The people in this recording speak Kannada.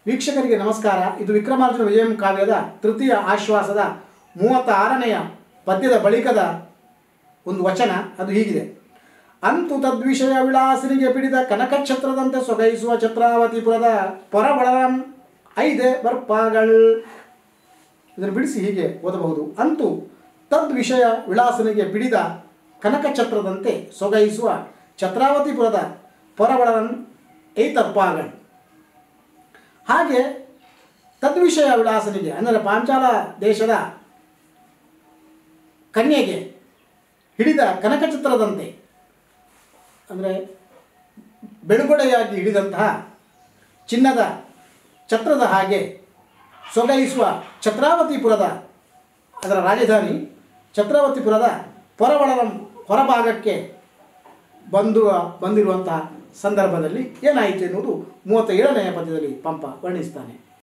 ವೀಕ್ಷಕರಿಗೆ ನಮಸ್ಕಾರ. ಇದು ವಿಕ್ರಮಾರ್ಜುನ ವಿಜಯಂ ಕಾವ್ಯದ ತೃತೀಯ ಆಶ್ವಾಸದ 36ನೆಯ ಪದ್ಯದ ಬಳಿಕದ ಒಂದು ವಚನ. ಅದು ಹೀಗಿದೆ: ಅಂತು ತದ್ವಿಷಯ ವಿಳಾಸನಿಗೆ ಪಿಡಿದ ಕನಕಛತ್ರದಂತೆ ಸೊಗೈಸುವ ಛತ್ರಾವತಿಪುರದ ಪೊರಬಳರಂ ಐದೆ ಬರ್ಪಗಳ್. ಇದನ್ನು ಬಿಡಿಸಿ ಹೀಗೆ ಓದಬಹುದು: ಅಂತು ತದ್ವಿಷಯ ವಿಳಾಸನಿಗೆ ಪಿಡಿದ ಕನಕಛತ್ರದಂತೆ ಸೊಗೈಸುವ ಛತ್ರಾವತಿಪುರದ ಪೊರಬಳರಂ ಐತರ್ಪಾಗಳ್. ಹಾಗೆ ತದ್ವಿಷಯ ವಿಳಾಸನಿಗೆ ಅಂದರೆ ಪಾಂಚಾಲ ದೇಶದ ಕನ್ಯೆಗೆ ಹಿಡಿದ ಕನಕಚಿತ್ರದಂತೆ ಅಂದರೆ ಬೆಳುಗೊಡೆಯಾಗಿ ಹಿಡಿದಂತಹ ಚಿನ್ನದ ಛತ್ರದ ಹಾಗೆ ಸೊಗೈಸುವ ಛತ್ರಾವತಿಪುರದ ಅದರ ರಾಜಧಾನಿ ಛತ್ರಾವತಿಪುರದ ಹೊರಭಾಗಕ್ಕೆ ಬಂದಿರುವಂತಹ ಸಂದರ್ಭದಲ್ಲಿ ಏನಾಯಿತು ಎನ್ನುವುದು 37ನೆಯ ಪದ್ಯದಲ್ಲಿ ಪಂಪ ವರ್ಣಿಸ್ತಾನೆ.